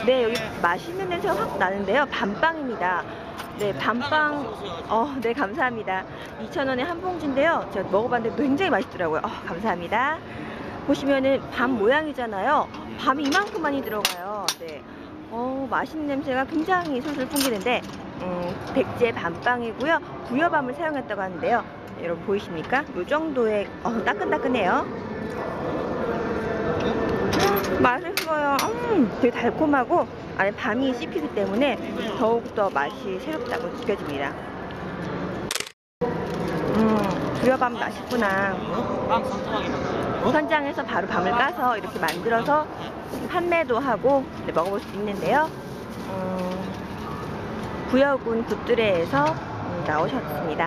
네, 여기 맛있는 냄새가 확 나는데요. 밤빵입니다. 네, 밤빵. 네, 감사합니다. 2,000원에 한 봉지인데요. 제가 먹어봤는데 굉장히 맛있더라고요. 감사합니다. 보시면은 밤 모양이잖아요. 밤이 이만큼 많이 들어가요. 네. 맛있는 냄새가 굉장히 솔솔 풍기는데, 백제 밤빵이고요. 부여밤을 사용했다고 하는데요. 여러분 보이십니까? 이 정도의, 따끈따끈해요. 맛있어요. 되게 달콤하고 안에 밤이 씹히기 때문에 더욱더 맛이 새롭다고 느껴집니다. 부여밤 맛있구나. 현장에서 바로 밤을 까서 이렇게 만들어서 판매도 하고 먹어볼 수 있는데요. 부여군 굿드레에서 나오셨습니다.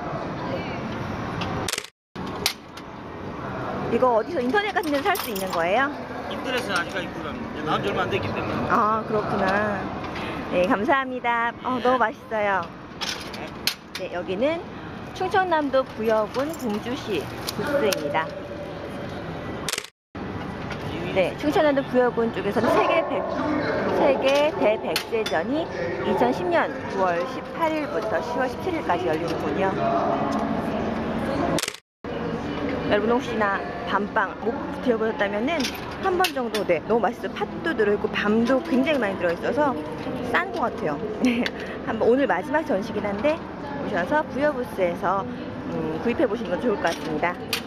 이거 어디서 인터넷 같은 데서 살 수 있는 거예요? 인터넷은 아직까지 있고요. 나온 지 얼마 안 됐기 때문에. 그렇구나. 네, 감사합니다. 너무 맛있어요. 네, 여기는 충청남도 부여군 공주시 부스입니다. 네, 충청남도 부여군 쪽에서는 세계 대백제전이 2010년 9월 18일부터 10월 17일까지 열리는군요. 여러분 혹시나 밤빵 못 드셔보셨다면은 한 번 정도, 네, 너무 맛있어요. 팥도 들어있고 밤도 굉장히 많이 들어있어서 싼 것 같아요. 한번 오늘 마지막 전시긴 한데 오셔서 부여부스에서 구입해 보시는 건 좋을 것 같습니다.